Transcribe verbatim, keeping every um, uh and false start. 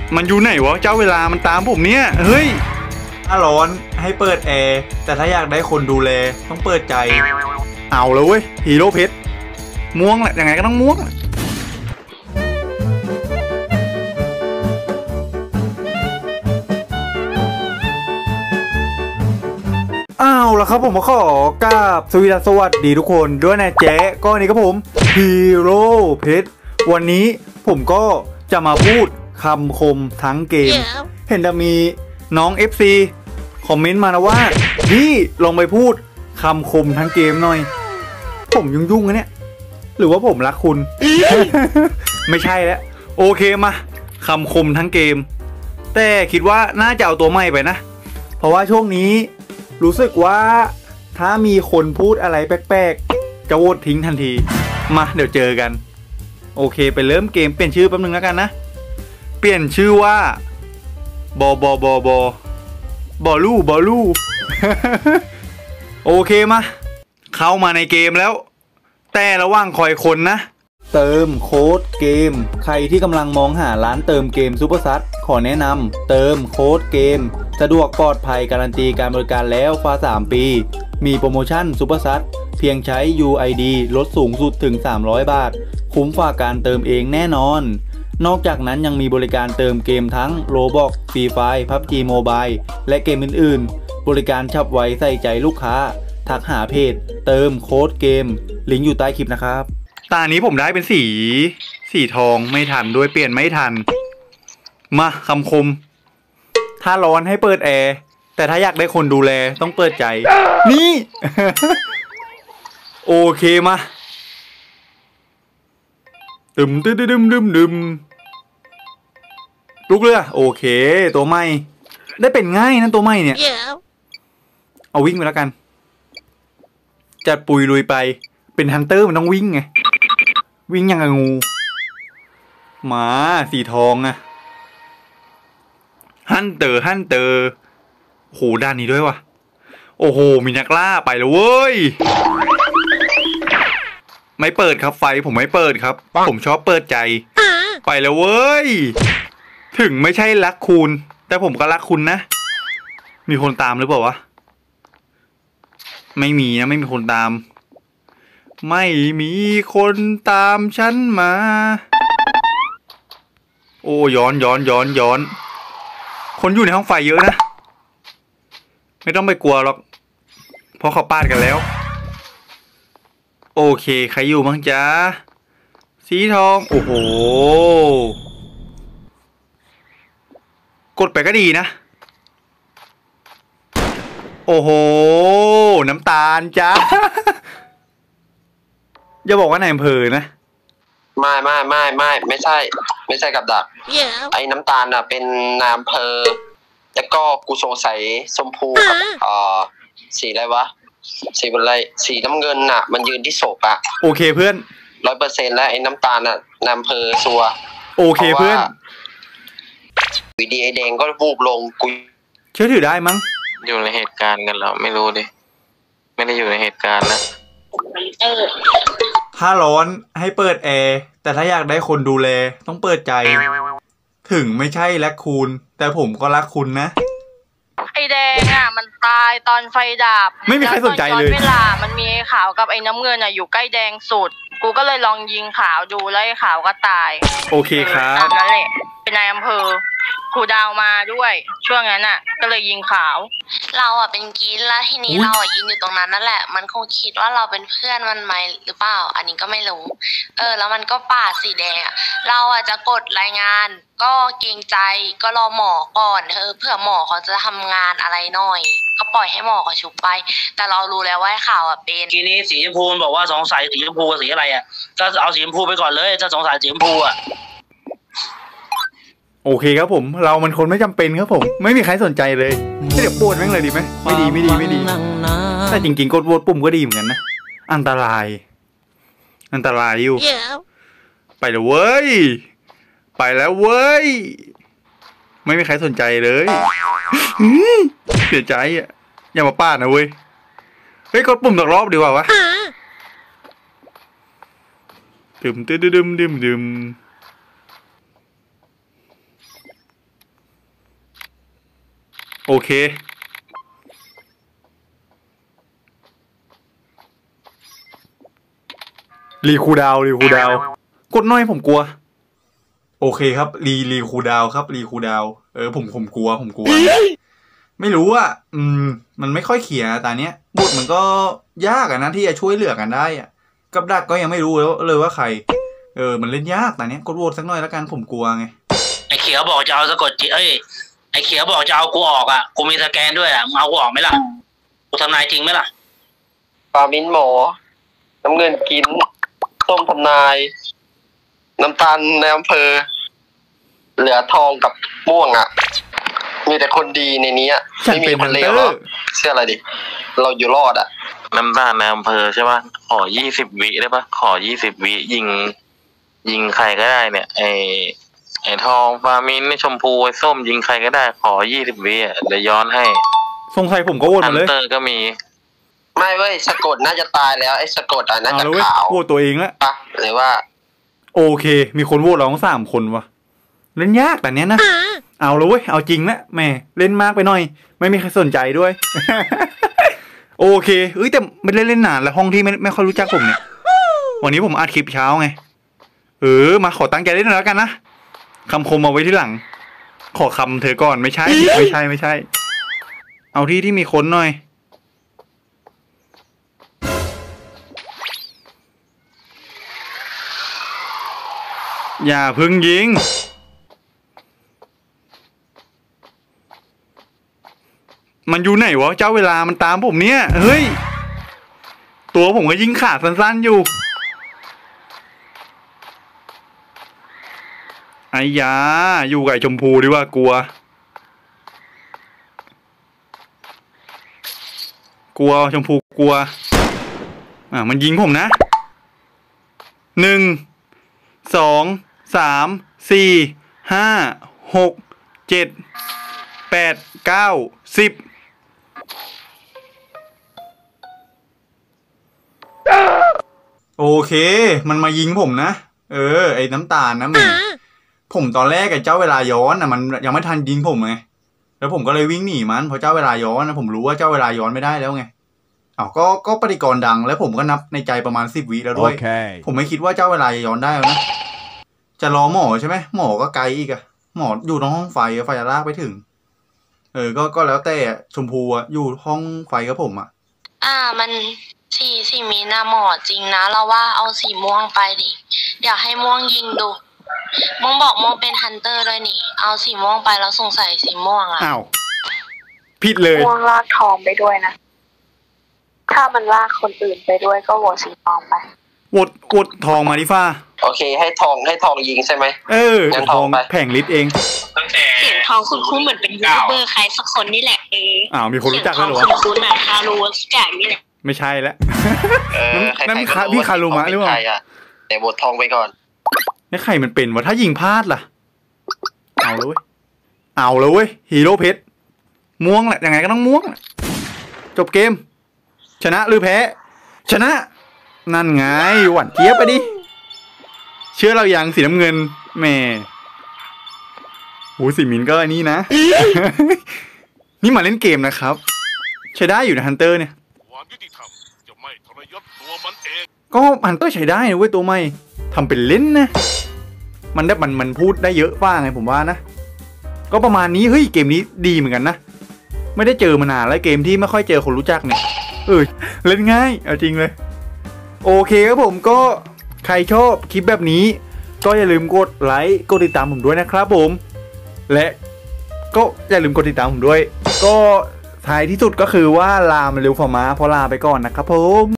มันอยู่ไหนวะเจ้าเวลามันตามผมเนี่ยเฮ้ยถ้าร้อนให้เปิดแอร์แต่ถ้าอยากได้คนดูแลต้องเปิดใจเอาเลยเว้ยฮีโร่เพชรม่วงแหละยังไงก็ต้องม่วงอ้าวแล้วครับผมมาขอกราบสวัสดีทุกคนด้วยนะแจ๊ก็นี่ครับผมฮีโร่เพชรวันนี้ผมก็จะมาพูดคำคมทั้งเกม yeah. เห็นจะมีน้อง เอฟ ซี คอมเมนต์มานะว่าพี่ลองไปพูดคำคมทั้งเกมหน่อยผมยุ่งๆนะเนี่ยหรือว่าผมรักคุณ ไม่ใช่แล้วโอเคมาคำคมทั้งเกมแต่คิดว่าน่าจะเอาตัวใหม่ไปนะเพราะว่าช่วงนี้รู้สึกว่าถ้ามีคนพูดอะไรแปลกๆจะโหวตทิ้งทันทีมาเดี๋ยวเจอกันโอเคไปเริ่มเกมเปลี่ยนชื่อแป๊บนึงแล้วกันนะเปลี่ยนชื่อว่าบอบอบอบอบอลูบอลู โอเคมาเข้ามาในเกมแล้วแต่ระหว่างคอยคนนะเติมโค้ดเกมใครที่กำลังมองหาร้านเติมเกมซูเปอร์ซัดขอแนะนำเติมโค้ดเกมสะดวกปลอดภัยการันตีการบริการแล้วกว่าสามปีมีโปรโมชั่นซูเปอร์ซัดเพียงใช้ ยู ไอ ดี ลดสูงสุดถึงสามร้อยบาทคุ้มกว่าการเติมเองแน่นอนนอกจากนั้นยังมีบริการเติมเกมทั้ง Roblox Free Fire พับจี Mobile และเกมอื่นๆบริการฉับไวใส่ใจลูกค้าทักหาเพจเติมโค้ดเกมลิงก์อยู่ใต้คลิปนะครับตานี้ผมได้เป็นสีสีทองไม่ทันด้วยเปลี่ยนไม่ทันมาคำคมถ้าร้อนให้เปิดแอร์แต่ถ้าอยากได้คนดูแลต้องเปิดใจนี่ โอเคมาดึมดึมดึมดึมดึมลุกเลยโอเคตัวใหม่ได้เป็นง่ายนะตัวใหม่เนี่ย yeah. เอาวิ่งไปแล้วกันจัดปุยลุยไปเป็นฮันเตอร์มันต้องวิ่งไงวิ่งยังกับงูหมาสีทองอะฮันเตอร์ฮันเตอร์โหด้านนี้ด้วยวะโอ้โหมีนักล่าไปแล้วเว้ยไม่เปิดครับไฟผมไม่เปิดครับผมชอบเปิดใจไปแล้วเว้ยถึงไม่ใช่รักคุณแต่ผมก็รักคุณนะมีคนตามหรือเปล่าวะไม่มีนะไม่มีคนตามไม่มีคนตามฉันมาโอ้ย้อนย้อนย้อนย้อนคนอยู่ในห้องไฟเยอะนะไม่ต้องไปกลัวหรอกเพราะเขาปาดกันแล้วโอเคใครอยู่บ้างจ๊ะสีทองโอ้โหกดไปก็ดีนะโอ้โหน้ำตาลจ้า อย่าบอกว่าในอำเภอนะไม่ไม่ไม่ไม่ไม่ใช่ไม่ใช่กับดัก yeah. ไอ้น้ำตาลน่ะเป็นนายอำเภอแล้วก็กูสงสัยชมพูกับอ่าสีอะไรวะสีอะไรสีน้ำเงินน่ะมันยืนที่ศพอะโอเคเพื่อนร้อยเปอร์เซ็นต์แล้วไอ้น้ำตาลน่ะนายอำเภอซัวโอเคเพื่อนวีดีไอแดงก็วูบลงกูเชื่อถือได้มั้งอยู่ในเหตุการณ์กันแล้วไม่รู้ดิไม่ได้อยู่ในเหตุการณ์นะถ้าร้อนให้เปิดแอร์แต่ถ้าอยากได้คนดูแลต้องเปิดใจถึงไม่ใช่รักคุณแต่ผมก็รักคุณนะไอแดงอ่ะมันตายตอนไฟดับไม่มีใครสนใจเลยเวลามันมีขาวกับไอ้น้ำเงินอ่ะอยู่ใกล้แดงสุดกูก็เลยลองยิงขาวดูแล้วไอ้ขาวก็ตายโอเคครับตามนั้นแหละเป็นนายอำเภอครูดาวมาด้วยช่วงนั้นอ่ะก็เลยยิงขาวเราอ่ะเป็นกีนแล้วทีนี้เราอ่ะยืนอยู่ตรงนั้นนั่นแหละมันคงคิดว่าเราเป็นเพื่อนมันไหมหรือเปล่าอันนี้ก็ไม่รู้เออแล้วมันก็ปาดสีแดงอ่ะเราอ่ะจะกดรายงานก็เกรงใจก็รอหมอก่อนเออเผื่อหมอเขาจะทำงานอะไรหน่อยก็ปล่อยให้หมอเขาชุบไปแต่เรารู้แล้วว่าข่าวอ่ะเป็นทีนี้สีชมพูบอกว่าสงสัยสีชมพูกับสีอะไรอ่ะก็เอาสีชมพูไปก่อนเลยถ้าสงสัยสีชมพูอ่ะโอเคครับผมเรามันคนไม่จำเป็นครับผมไม่มีใครสนใจเลยเดี๋ยวปวดแม่งเลยดีไหมไม่ดีไม่ดีไม่ดีแต่จริงๆกดโหวตปุ่มก็ดีเหมือนกันนะอันตรายอันตรายอยู่ yeah. ไปแล้วเว้ยไปแล้วเว้ยไม่มีใครสนใจเลยเสียใจอ่ะอย่ามาป้านะเว้ยเฮ้ยกดปุ่มตกรอบดีกว่าวะดึมดึมดึมดึมดึมโอเครีคูดาวรีคูดาวกดน้อยผมกลัวโอเคครับรีรีคูดาวครับรีคูดาวเออผมผมกลัวผมกลัวไม่รู้อ่ะอืมมันไม่ค่อยเขียนแต่เนี้ยบทมันก็ยากอะนะที่จะช่วยเหลือกันได้อ่ะกับดักก็ยังไม่รู้แล้วเลยว่าใครเออมันเล่นยากแต่เนี้ยกดโหวตสักหน่อยแล้วกันผมกลัวไงไอ้เขียวบอกจะเอาสะกดจิตเอ้ยไอ้เขียวบอกจะเอากูออกอ่ะกูมีสแกนด้วยอ่ะมึงเอากูออกไหมล่ะกูทำนายจริงไหมล่ะปามิ้นหมอน้ำเงินกินส้มทำนายน้ำตาลในอำเภอเหลือทองกับม่วงอ่ะมีแต่คนดีในนี้ไม่มีคนเลวหรอกเชื่ออะไรดิเราอยู่รอดอ่ะน้ำตาลในอำเภอใช่ป่ะขอยี่สิบวิได้ป่ะขอยี่สิบวิยิงยิงใครก็ได้เนี่ยไอไอทองฟามินไอชมพูไอส้มยิงใครก็ได้ขอยี่สิบวิอ่ะเดี๋ยวย้อนให้สงสัยผมก็โหวตมาเลยฮันเตอร์ก็มีไม่เว้ยสะกดน่าจะตายแล้วไอ้สะกดอ่ะน่าจะขาวโหวตตัวเองละปะหรือว่าโอเคมีคนโหวตเราทั้งสามคนวะเล่นยากแต่เนี้ยนะเอาเลยเว้ยเอาจริงละแม่เล่นมากไปหน่อยไม่มีใครสนใจด้วย โอเคเอ้ยแต่ไม่ได้เล่นนานแล้วห้องที่ไม่ไม่ค่อยรู้จักผมเนี่ยวันนี้ผมอัดคลิปเช้าไงเออมาขอตั้งใจเล่นแล้วกันนะคำคมเอาไว้ที่หลังขอคำเธอก่อนไม่ใช่ไม่ใช่ไม่ใช่เอาที่ที่มีคนหน่อยอย่าพึ่งยิงมันอยู่ไหนวะเจ้าเวลามันตามผมเนี่ยเฮ้ยตัวผมก็ยิงขาดสั้นๆอยู่ไอ้ยาอยู่กับชมพูดีว่ากลัวกลัวชมพูกลัวอ่ะมันยิงผมนะหนึ่งสองสามสี่ห้าหกเจ็ดแปดเก้าสิบโอเคมันมายิงผมนะเออไอ้น้ำตาลนะมึงผมตอนแรกกับเจ้าเวลาย้อนอ่ะมันยังไม่ทันยิงผมไงแล้วผมก็เลยวิ่งหนีมันเพราะเจ้าเวลาย้อนนะผมรู้ว่าเจ้าเวลาย้อนไม่ได้แล้วไงอ้าวก็ก็ปฏิกรณ์ดังแล้วผมก็นับในใจประมาณสิบวิแล้วด้วย okay. ผมไม่คิดว่าเจ้าเวลาจะย้อนได้แล้วนะจะรอหมอใช่ไหมหมอก็ไกลอีกอะหมออยู่ในห้องไฟไฟจะลากไปถึงเออก็ก็แล้วแต่ชมพูอะอยู่ห้องไฟกับผมอะอ่ามันสีสีมีหน้าหมอจริงนะเราว่าเอาสีม่วงไปดิอยากให้ม่วงยิงดูม่วงบอกม่วงเป็นฮันเตอร์ด้วยนี่เอาสีม่วงไปแล้วสงสัยสีม่วงอะอ้าวผิดเลยม่วงลากทองไปด้วยนะถ้ามันลากคนอื่นไปด้วยก็โหวตสีทองไปโหวตโหวตทองมาดิฟ้าโอเคให้ทองให้ทองยิงใช่ไหมเออทองแผงลิตรเองเสียงทองคุณคุ้นเหมือนเป็นยูทูบเบอร์ใครสักคนนี่แหละเอออ้าวมีคนรู้จักแล้วเหรอคุณคุ้นอ่ะคารูสแกนี่แหละไม่ใช่แล้วนั่นพี่คารูมะหรือเปล่าแต่โหวตทองไปก่อนนี่ใครมันเป็นวะถ้ายิงพลาดล่ะเอาเลยเว้ยเอาเลยเว้ยฮีโร่เพชรม่วงแหละยังไงก็ต้องม่วงจบเกมชนะหรือแพ้ชนะนั่นไงหวานเจี๊ยบไปดิเชื่อเราอย่างสีน้ำเงินแม่โหสีมินก็อันนี้นะ นี่มาเล่นเกมนะครับใช้ได้อยู่นะฮันเตอร์เนี่ยก็ฮันเตอร์ใช้ได้นะเว้ยตัวใหม่ทำเป็นเล่นนะมันได้มันมันพูดได้เยอะบ้างไงผมว่านะก็ประมาณนี้เฮ้ยเกมนี้ดีเหมือนกันนะไม่ได้เจอมานานแล้วเกมที่ไม่ค่อยเจอคนรู้จักเนี่ยเออเล่นง่ายเอาจริงเลยโอเคครับผมก็ใครชอบคลิปแบบนี้ก็อย่าลืมกดไลค์กดติดตามผมด้วยนะครับผมและก็อย่าลืมกดติดตามผมด้วยก็ท้ายที่สุดก็คือว่าลามาเร็วฝ่ามาเพราะลาไปก่อนนะครับผม